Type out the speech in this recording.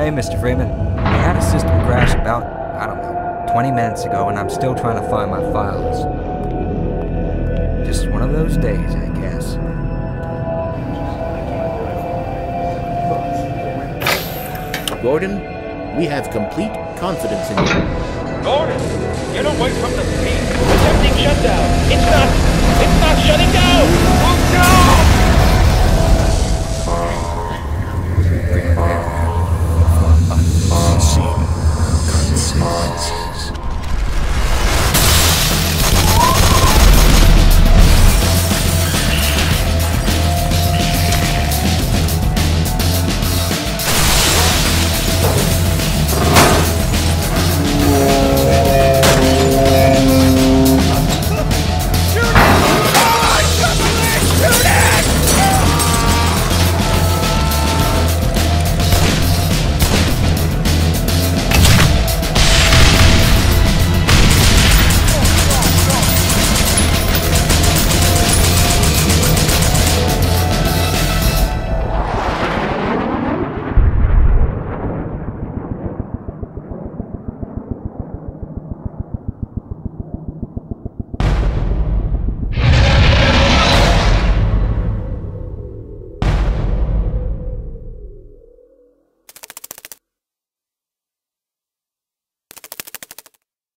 Hey, Mr. Freeman. We had a system crash about, I don't know, 20 minutes ago, and I'm still trying to find my files. Just one of those days, I guess. Gordon, we have complete confidence in you. Gordon, get away from the peak. Attempting shutdown. It's not shutting down. Oh, no!